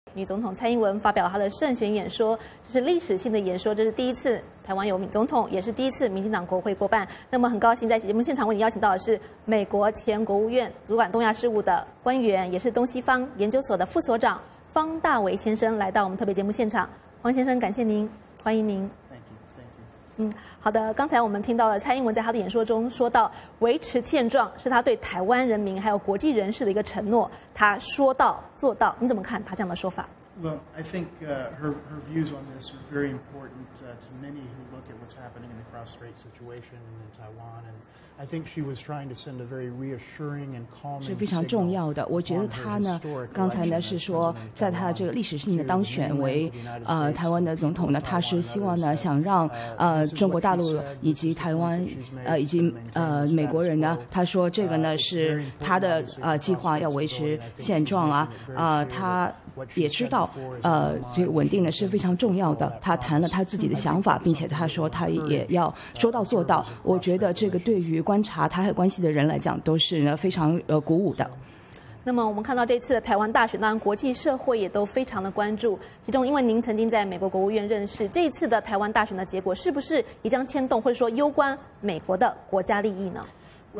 女总统蔡英文发表她的胜选演说，这是历史性的演说，这是第一次台湾有女总统，也是第一次民进党国会过半。那么很高兴在节目现场为你邀请到的是美国前国务院主管东亚事务的官员，也是东西方研究所的副所长方大为先生来到我们特别节目现场。方先生，感谢您，欢迎您。好的。刚才我们听到了蔡英文在她的演说中说到，维持现状是她对台湾人民还有国际人士的一个承诺，她说到做到。你怎么看她这样的说法？ Well, I think her views on this are very important to many who look at what's happening in the cross-Strait situation in Taiwan, and I think she was trying to send a very reassuring and calming 是非常重要的。我觉得她呢，刚才呢是说，在她这个历史性的当选为台湾的总统呢，她是希望呢想让中国大陆以及台湾以及美国人呢，她说这个呢是她的计划要维持现状啊她。 也知道，这个稳定呢是非常重要的。他谈了他自己的想法，并且他说他也要说到做到。我觉得这个对于观察台海关系的人来讲，都是呢非常鼓舞的。 那么我们看到这次的台湾大选，当然国际社会也都非常的关注。其中，因为您曾经在美国国务院任事，这一次的台湾大选的结果是不是也将牵动或者说攸关美国的国家利益呢？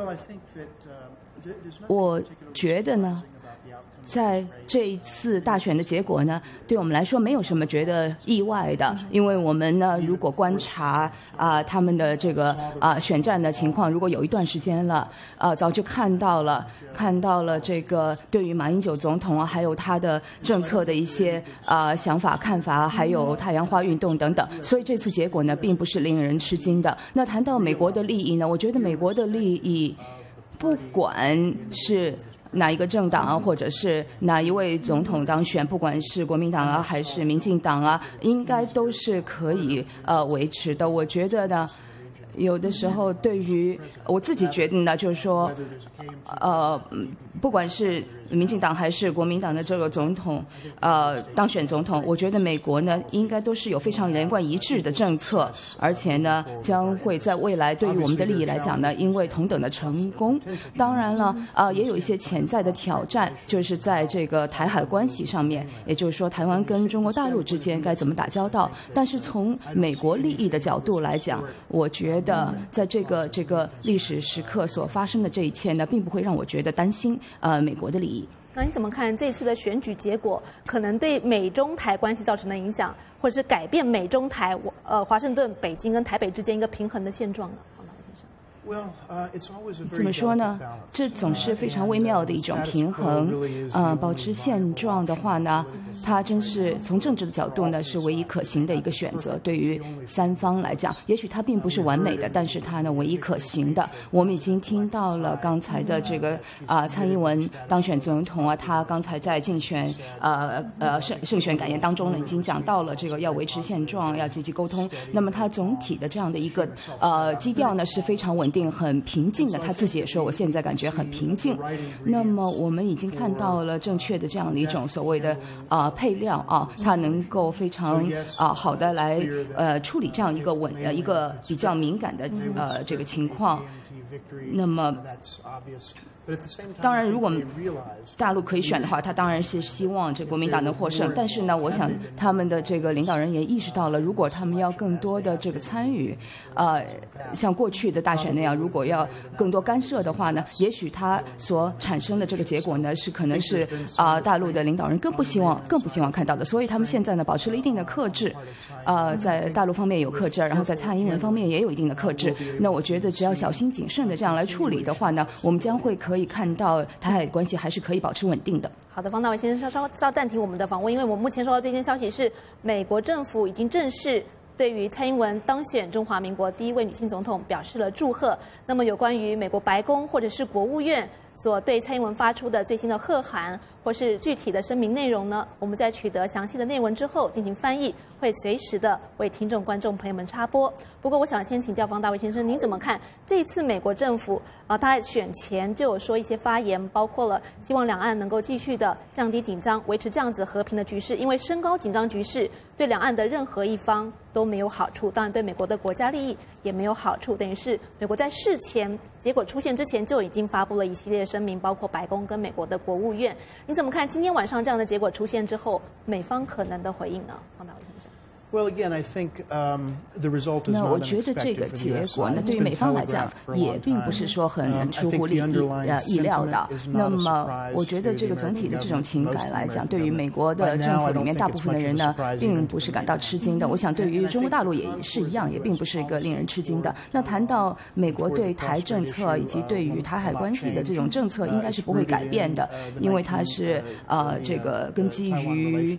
我觉得呢。 在这一次大选的结果呢，对我们来说没有什么觉得意外的，因为我们呢，如果观察他们的这个选战的情况，如果有一段时间了，早就看到了这个对于马英九总统还有他的政策的一些想法看法，还有太阳花运动等等，所以这次结果呢，并不是令人吃惊的。那谈到美国的利益呢，我觉得美国的利益，不管是 哪一个政党啊，或者是哪一位总统当选，不管是国民党啊还是民进党啊，应该都是可以维持的。我觉得呢，有的时候对于我自己觉得呢，就是说，不管是民进党还是国民党的这个总统，当选总统，我觉得美国呢应该都是有非常连贯一致的政策，而且呢将会在未来对于我们的利益来讲呢，因为同等的成功。当然了，也有一些潜在的挑战，就是在这个台海关系上面，也就是说台湾跟中国大陆之间该怎么打交道。但是从美国利益的角度来讲，我觉得在这个历史时刻所发生的这一切呢，并不会让我觉得担心美国的利益。 那你怎么看这次的选举结果可能对美中台关系造成的影响，或者是改变美中台华盛顿、北京跟台北之间一个平衡的现状呢？方大为先生。 怎么说呢？这总是非常微妙的一种平衡。保持现状的话呢，它真是从政治的角度呢是唯一可行的一个选择。对于三方来讲，也许它并不是完美的，但是它呢唯一可行的。我们已经听到了刚才的这个蔡英文当选总统啊，他刚才在竞选胜选感言当中呢，已经讲到了这个要维持现状，要积极沟通。那么他总体的这样的一个基调呢是非常稳定。 很平静的，他自己也说，我现在感觉很平静。那么我们已经看到了正确的这样的一种所谓的配料啊，它能够非常好的来处理这样一个比较敏感的这个情况。那么。 当然，如果大陆可以选的话，他当然是希望这国民党能获胜。但是呢，我想他们的这个领导人也意识到了，如果他们要更多的这个参与，像过去的大选那样，如果要更多干涉的话呢，也许他所产生的这个结果呢，是可能是大陆的领导人更不希望看到的。所以他们现在呢，保持了一定的克制，在大陆方面有克制，然后在蔡英文方面也有一定的克制。那我觉得只要小心谨慎的这样来处理的话呢，我们将会可以看到台海关系还是可以保持稳定的。 好的，方大为先生稍暂停我们的访问，因为我们目前收到这件消息是，美国政府已经正式对于蔡英文当选中华民国第一位女性总统表示了祝贺。那么有关于美国白宫或者是国务院所对蔡英文发出的最新的贺函，或是具体的声明内容呢，我们在取得详细的内文之后进行翻译，会随时的为听众观众朋友们插播。不过我想先请教方大为先生，您怎么看这一次美国政府他在选前就有说一些发言，包括了希望两岸能够继续的降低紧张，维持这样子和平的局势，因为升高紧张局势对两岸的任何一方都没有好处，当然对美国的国家利益也没有好处，等于是美国在事前结果出现之前就已经发布了一系列声明，包括白宫跟美国的国务院。 你怎么看今天晚上这样的结果出现之后，美方可能的回应呢？方大伟先生。 Well, again, I think the result is 那 not 我觉得这个结果呢，对于美方来讲也并不是说很出乎意料的。那么，我觉得这个总体的这种情感来讲，对于美国的政府里面大部分的人呢，并不是感到吃惊的。我想，对于中国大陆也是一样，也并不是一个令人吃惊的。那谈到美国对台政策以及对于台海关系的这种政策，应该是不会改变的，因为它是这个根基于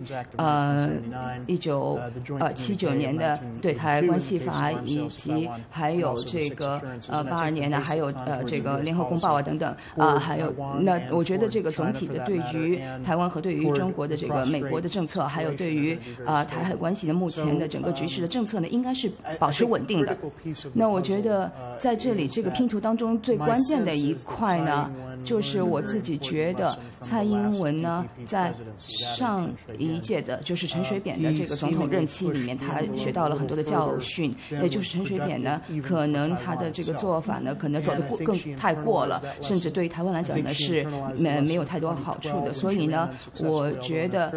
1979年的对台关系法，以及还有这个82年的，还有这个联合公报啊等等还有那我觉得这个总体的对于台湾和对于中国的这个美国的政策，还有对于台海关系的目前的整个局势的政策呢，应该是保持稳定的。那我觉得在这里这个拼图当中最关键的一块呢，就是我自己觉得蔡英文呢，在上一届的就是陈水扁的这个总统任期里面，他学到了很多的教训，也就是陈水扁呢，可能他的这个做法呢，可能走得更太过了，甚至对于台湾来讲呢是没有太多好处的。所以呢，我觉得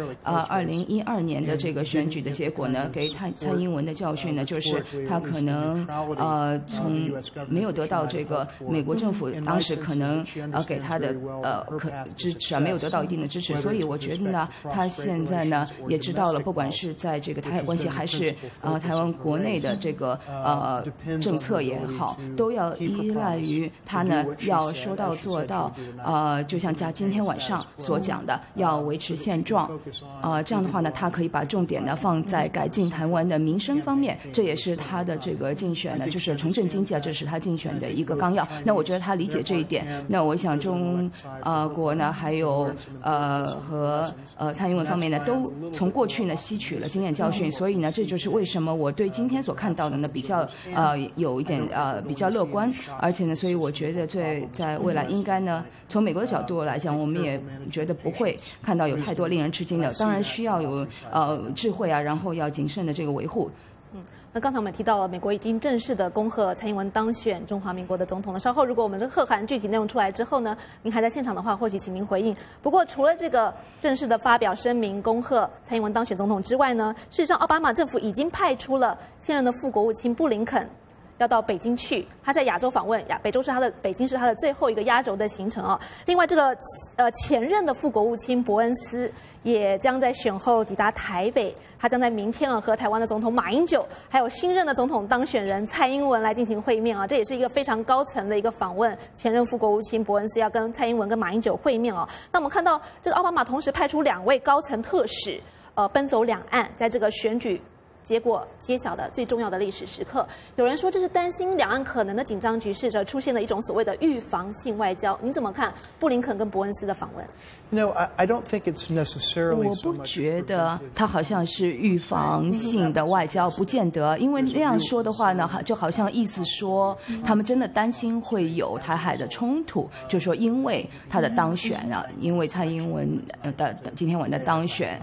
2012年的这个选举的结果呢，给蔡英文的教训呢，就是他可能从没有得到这个美国政府当时可能给他的支持没有得到一定的支持，所以我觉得呢，他现在呢也知道了，不管是在这个台海关系还是台湾国内的这个政策也好，都要依赖于他呢要说到做到，就像今天晚上所讲的，要维持现状，这样的话呢，他可以把重点呢放在改进台湾的民生方面，这也是他的这个竞选呢，就是重振经济这是他竞选的一个纲要。那我觉得他理解这一点，那我想中国呢还有和蔡英文方面呢，都从过去呢吸取了经验教训，所以呢，这就是为什么我对今天所看到的呢比较有一点比较乐观，而且呢，所以我觉得在未来应该呢，从美国的角度来讲，我们也觉得不会看到有太多令人吃惊的，当然需要有智慧然后要谨慎的这个维护。 那刚才我们提到了，美国已经正式的恭贺蔡英文当选中华民国的总统了。稍后如果我们的贺函具体内容出来之后呢，您还在现场的话，或许请您回应。不过除了这个正式的发表声明恭贺蔡英文当选总统之外呢，事实上奥巴马政府已经派出了现任的副国务卿布林肯要到北京去，他在亚洲访问，北京是他的最后一个压轴的行程啊。另外，这个前任的副国务卿伯恩斯也将在选后抵达台北，他将在明天和台湾的总统马英九，还有新任的总统当选人蔡英文来进行会面啊。这也是一个非常高层的一个访问，前任副国务卿伯恩斯要跟蔡英文跟马英九会面啊。那我们看到这个奥巴马同时派出2位高层特使，奔走两岸，在这个选举结果揭晓的最重要的历史时刻，有人说这是担心两岸可能的紧张局势，出现了一种所谓的预防性外交。您怎么看布林肯跟伯恩斯的访问？ No, I don't think it's necessarily. 我不觉得它好像是预防性的外交，不见得，因为那样说的话呢，就好像意思说他们真的担心会有台海的冲突，就说因为他的当选因为蔡英文的今天晚的当选，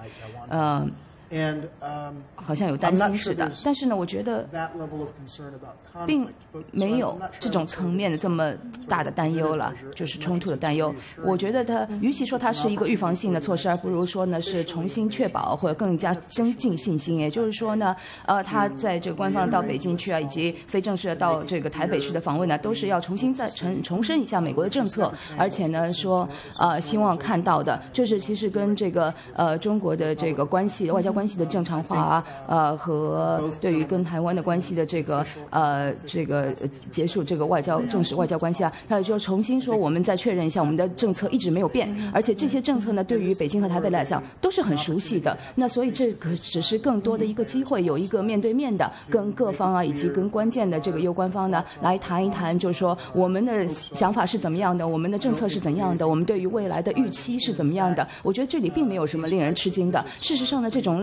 好像有担心似的，但是呢，我觉得并没有这种层面的这么大的担忧了，就是冲突的担忧。我觉得它与其说它是一个预防性的措施，而不如说呢是重新确保或者更加增进信心。也就是说呢，他在这个官方到北京去以及非正式的到这个台北市的访问呢，都是要重新再重申一下美国的政策，而且呢说希望看到的就是其实跟这个中国的这个关系外交关系的正常化和对于跟台湾的关系的这个结束这个正式外交关系他就重新说我们再确认一下我们的政策一直没有变，而且这些政策呢对于北京和台北来讲都是很熟悉的。那所以这个只是更多的一个机会，有一个面对面的跟各方以及跟关键的这个攸关方呢来谈一谈，就是说我们的想法是怎么样的，我们的政策是怎样的，我们对于未来的预期是怎么样的。我觉得这里并没有什么令人吃惊的。事实上呢，这种类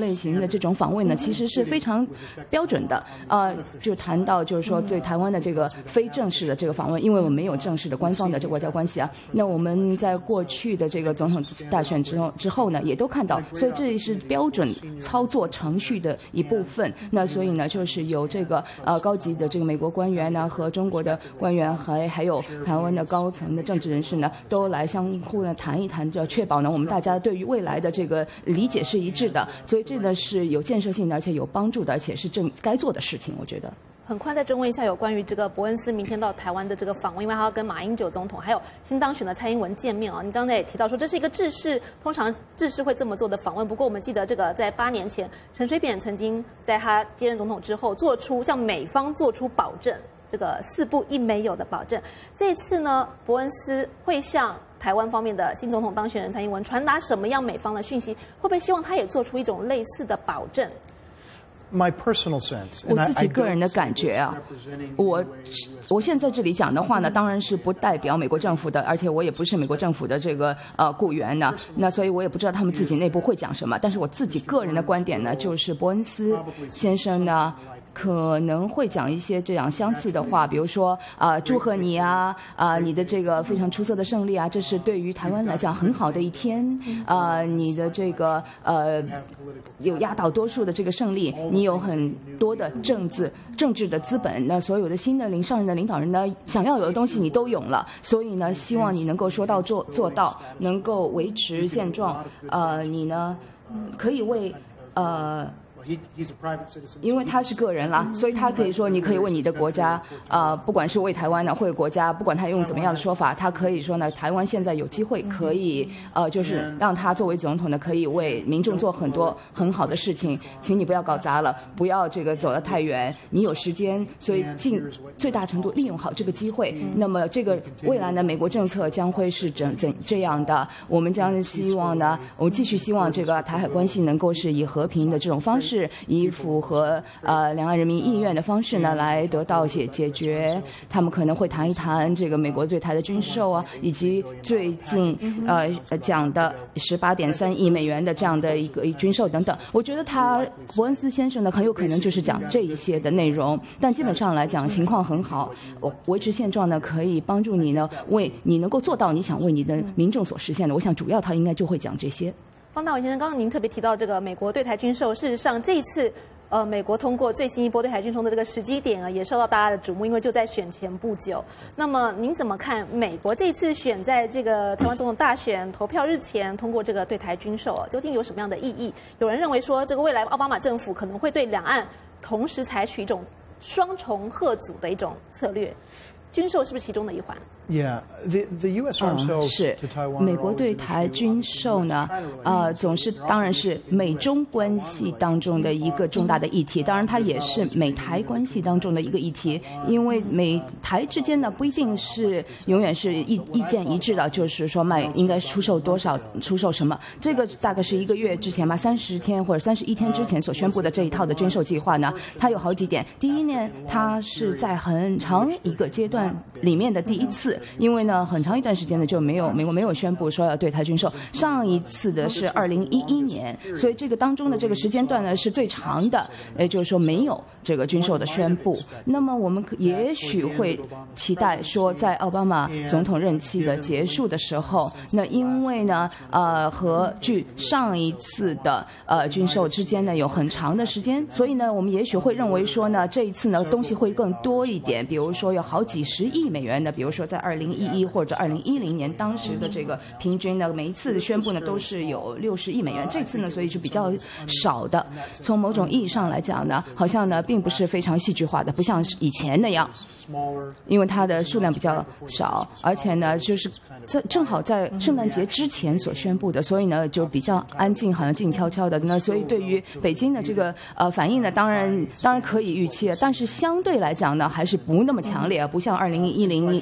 类型的这种访问呢，其实是非常标准的。就谈到就是说对台湾的这个非正式的这个访问，因为我们没有正式的官方的这个外交关系啊。那我们在过去的这个总统大选之后呢，也都看到，所以这是标准操作程序的一部分。那所以呢，就是有这个高级的这个美国官员呢和中国的官员还有台湾的高层的政治人士呢，都来相互的谈一谈，就确保呢我们大家对于未来的这个理解是一致的。所以这呢是有建设性的，而且有帮助的，而且是该做的事情，我觉得。 很快再追问一下有关于这个伯恩斯明天到台湾的这个访问，因为他要跟马英九总统还有新当选的蔡英文见面啊。你刚才也提到说这是一个制式，通常制式会这么做的访问。不过我们记得这个在8年前，陈水扁曾经在他接任总统之后，向美方做出保证，这个4不1没有的保证。这一次呢，伯恩斯会向台湾方面的新总统当选人蔡英文传达什么样美方的讯息？会不会希望他也做出一种类似的保证 ？My personal sense, 我自己个人的感觉啊，我现在这里讲的话呢，当然是不代表美国政府的，而且我也不是美国政府的这个雇员呢，那所以我也不知道他们自己内部会讲什么。但是我自己个人的观点呢，就是伯恩斯先生呢，可能会讲一些这样相似的话，比如说祝贺你啊，你的这个非常出色的胜利啊，这是对于台湾来讲很好的一天，你的这个有压倒多数的这个胜利，你有很多的政治的资本，那所有的新的上任的领导人呢，想要有的东西你都有了，所以呢，希望你能够说到做到，能够维持现状，你呢可以为因为他是个人啦，所以他可以说，你可以为你的国家，不管是为台湾呢，或者国家，不管他用怎么样的说法，他可以说呢，台湾现在有机会可以，就是让他作为总统呢，可以为民众做很多很好的事情，请你不要搞砸了，不要这个走得太远，你有时间，所以尽最大程度利用好这个机会。那么这个未来呢，美国政策将会是这样的，我们将希望呢，我们继续希望这个台海关系能够是以和平的这种方式，以符合两岸人民意愿的方式呢，来得到解决。他们可能会谈一谈这个美国对台的军售啊，以及最近讲的18.3亿美元的这样的一个军售等等。我觉得伯恩斯先生呢，很有可能就是讲这一些的内容。但基本上来讲，情况很好，维持现状呢，可以帮助你呢，为你能够做到你想为你的民众所实现的。我想主要他应该就会讲这些。 方大伟先生，刚刚您特别提到这个美国对台军售，事实上这一次，美国通过最新一波对台军售的这个时机点啊，也受到大家的瞩目，因为就在选前不久。那么您怎么看美国这一次选在这个台湾总统大选投票日前通过这个对台军售啊，究竟有什么样的意义？有人认为说，这个未来奥巴马政府可能会对两岸同时采取一种双重嚇阻的一种策略，军售是不是其中的一环 ？Yeah, the U.S. arms sales to Taiwan. 美国对台军售呢，当然是美中关系当中的一个重大的议题，当然它也是美台关系当中的一个议题，因为美台之间呢不一定是永远是意见一致的，就是说应该出售多少，出售什么，这个大概是1个月之前吧，30天或者31天之前所宣布的这一套的军售计划呢，它有好几点。第一呢，它是在很长一个阶段里面的第一次。因为呢，很长一段时间呢就美国没有宣布说要对台军售，上一次的是2011年，所以这个当中的这个时间段呢是最长的，也就是说没有这个军售的宣布。那么我们也许会期待说，在奥巴马总统任期的结束的时候，那因为呢和距上一次的军售之间呢有很长的时间，所以呢我们也许会认为说呢，这一次呢东西会更多一点，比如说有好几十亿美元的，比如说在2011或者2010年当时的这个平均呢，每一次的宣布呢都是有60亿美元，这次呢所以是比较少的。从某种意义上来讲呢，好像呢并不是非常戏剧化的，不像以前那样，因为它的数量比较少，而且呢就是正好在圣诞节之前所宣布的，所以呢就比较安静，好像静悄悄的。那所以对于北京的这个反应呢，当然可以预期，但是相对来讲呢还是不那么强烈，不像2011年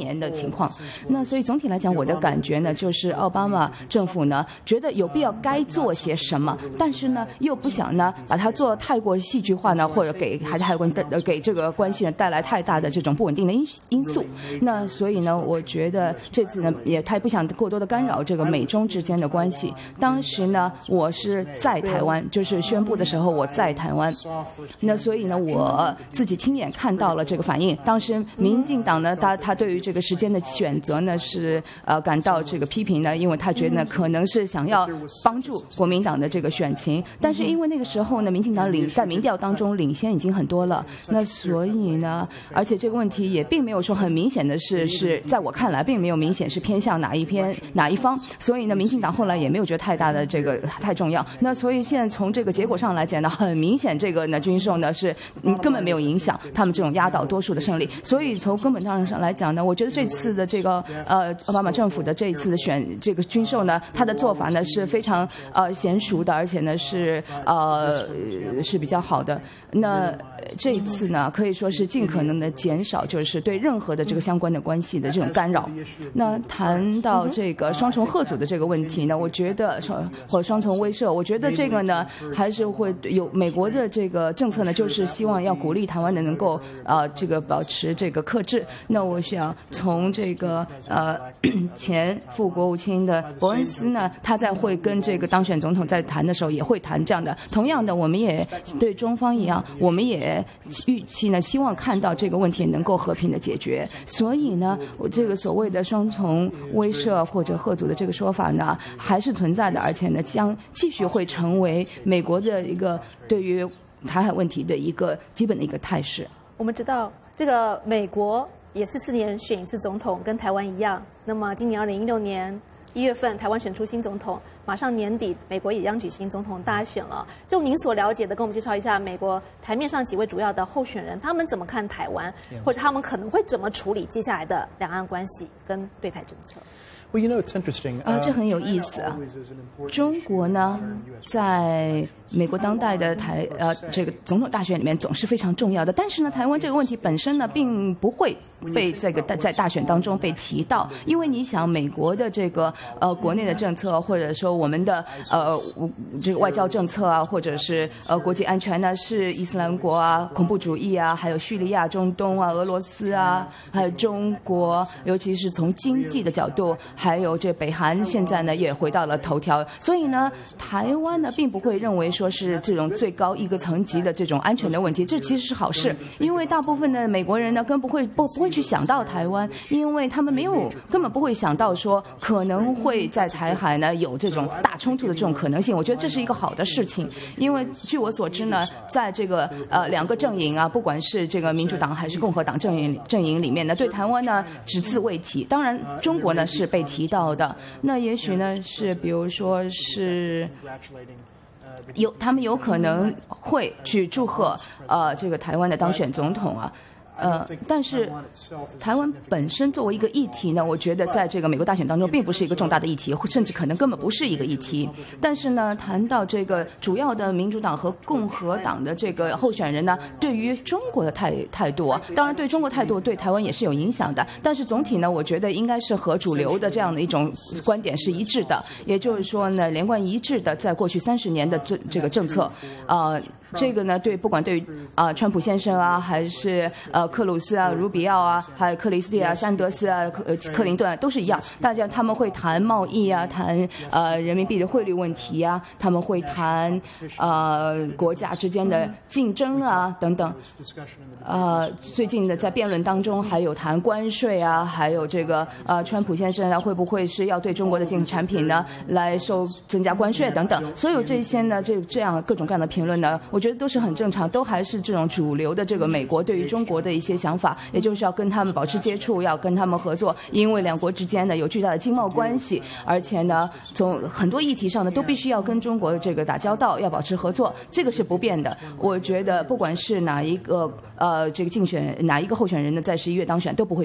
年的情况。那所以总体来讲，我的感觉呢，就是奥巴马政府呢觉得有必要该做些什么，但是呢又不想呢把它做太过戏剧化呢，或者给这个关系呢带来太大的这种不稳定的因素。那所以呢，我觉得这次呢他也不想过多的干扰这个美中之间的关系。当时呢，我是在台湾，就是宣布的时候我在台湾，那所以呢，我自己亲眼看到了这个反应。当时民进党呢，他对于这个时间的选择呢是感到这个批评呢，因为他觉得呢可能是想要帮助国民党的这个选情，但是因为那个时候呢，民进党在民调当中领先已经很多了，那所以呢，而且这个问题也并没有说很明显的是在我看来并没有明显是偏向哪一方，所以呢，民进党后来也没有觉得太大的这个太重要。那所以现在从这个结果上来讲呢，很明显这个呢军售呢是根本没有影响他们这种压倒多数的胜利。所以从根本上来讲呢，我觉得这次的这个奥巴马政府的这一次的这个军售呢，他的做法呢是非常娴熟的，而且呢是比较好的。那这一次呢，可以说是尽可能的减少就是对任何的这个相关的关系的这种干扰。那谈到这个双重贺阻的这个问题呢，我觉得或双重威慑，我觉得这个呢还是会有美国的这个政策呢，就是希望要鼓励台湾的能够这个保持这个克制。那我想从这个前副国务卿的伯恩斯呢，他在会跟这个当选总统在谈的时候也会谈这样的。同样的，我们也对中方一样，我们也预期呢，希望看到这个问题能够和平的解决。所以呢，我这个所谓的双重威慑或者贺阻的这个说法呢，还是存在的，而且呢，将继续会成为美国的一个对于台海问题的一个基本的一个态势。 我们知道，这个美国也是4年选一次总统，跟台湾一样。那么今年2016年1月份，台湾选出新总统，马上年底美国也将举行总统大选了。就您所了解的，跟我们介绍一下美国台面上几位主要的候选人，他们怎么看台湾，或者他们可能会怎么处理接下来的两岸关系跟对台政策。 这很有意思啊！中国呢，在美国当代的这个总统大选里面总是非常重要的，但是呢，台湾这个问题本身呢，并不会被这个在大选当中被提到，因为你想，美国的这个国内的政策，或者说我们的这个外交政策啊，或者是国际安全呢，是伊斯兰国啊、恐怖主义啊，还有叙利亚、中东啊、俄罗斯啊，还有中国，尤其是从经济的角度。还有这北韩现在呢也回到了头条，所以呢，台湾呢并不会认为说是这种最高一个层级的这种安全的问题，这其实是好事，因为大部分的美国人呢不会去想到台湾，因为他们根本不会想到说可能会在台海呢有这种大冲突的这种可能性。我觉得这是一个好的事情，因为据我所知呢，在这个两个阵营啊，不管是这个民主党还是共和党阵营里面呢，对台湾呢只字未提。当然，中国呢是被提到的，那也许呢是比如说是他们有可能会去祝贺这个台湾的当选总统啊。但是台湾本身作为一个议题呢，我觉得在这个美国大选当中并不是一个重大的议题，甚至可能根本不是一个议题。但是呢，谈到这个主要的民主党和共和党的这个候选人呢，对于中国的态度啊，当然对中国态度对台湾也是有影响的。但是总体呢，我觉得应该是和主流的这样的一种观点是一致的，也就是说呢，连贯一致的，在过去30年的这个政策，这个呢，不管对于川普先生啊，还是克鲁斯啊、卢比奥啊，还有克里斯蒂啊、山德斯啊、克林顿啊，都是一样。他们会谈贸易啊，谈人民币的汇率问题啊，他们会谈国家之间的竞争啊等等。最近的在辩论当中还有谈关税啊，还有这个川普先生啊会不会是要对中国的进口产品呢来增加关税等等。所有这些呢，这样各种各样的评论呢，我觉得都是很正常，都还是这种主流的这个美国对于中国的一些想法，也就是要跟他们保持接触，要跟他们合作，因为两国之间呢有巨大的经贸关系，而且呢从很多议题上呢都必须要跟中国的这个打交道，要保持合作，这个是不变的。我觉得不管是哪一个这个哪一个候选人呢在11月当选都不会变。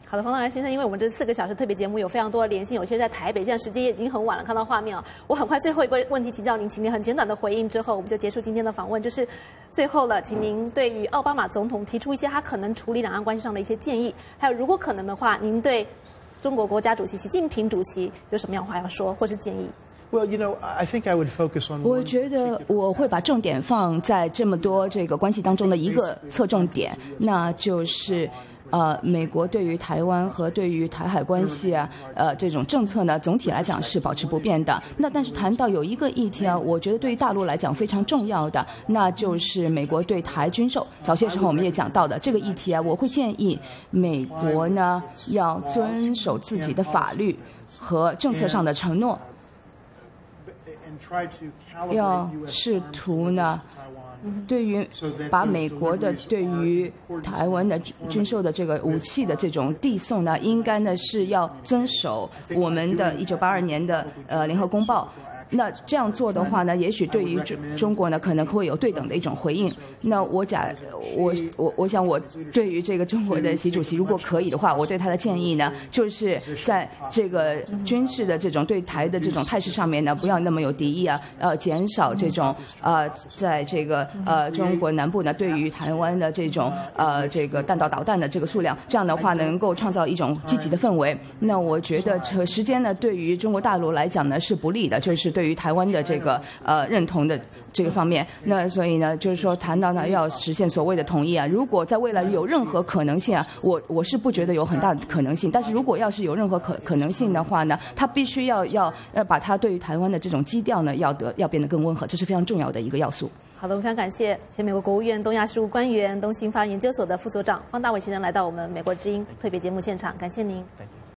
好的，黄道然先生，因为我们这4个小时特别节目有非常多的连线，有些在台北，现在时间也已经很晚了，看到画面啊，我很快最后一个问题请教您，请您很简短的回应之后，我们就结束今天的访问。就是最后了，请您对于奥巴马总统提出一些他可能处理两岸关系上的一些建议，还有如果可能的话，您对中国国家主席习近平主席有什么样的话要说或是建议？ Well, you know, I think I would focus on. 我觉得我会把重点放在这么多这个关系当中的一个侧重点，那就是美国对于台湾和对于台海关系啊，这种政策呢，总体来讲是保持不变的。那但是谈到有一个议题啊，我觉得对于大陆来讲非常重要的，那就是美国对台军售。早些时候我们也讲到的这个议题啊，我会建议美国呢要遵守自己的法律和政策上的承诺。 要试图呢，对于把美国的对于台湾的军售的这个武器的这种递送呢，应该呢是要遵守我们的1982年的联合公报。 那这样做的话呢，也许对于中国呢，可能会有对等的一种回应。那我想我对于这个中国的习主席，如果可以的话，我对他的建议呢，就是在这个军事的这种对台的这种态势上面呢，不要那么有敌意啊，减少这种在这个中国南部呢，对于台湾的这种这个弹道导弹的这个数量，这样的话能够创造一种积极的氛围。那我觉得这时间呢，对于中国大陆来讲呢是不利的，就是对于台湾的这个认同的这个方面，那所以呢，就是说谈到呢要实现所谓的统一啊，如果在未来有任何可能性啊，我是不觉得有很大的可能性，但是如果要是有任何可能性的话呢，他必须要把他对于台湾的这种基调呢要变得更温和，这是非常重要的一个要素。 好的，我们非常感谢前美国国务院东亚事务官员、东兴发研究所的副所长方大伟先生来到我们美国之音特别节目现场，感谢您。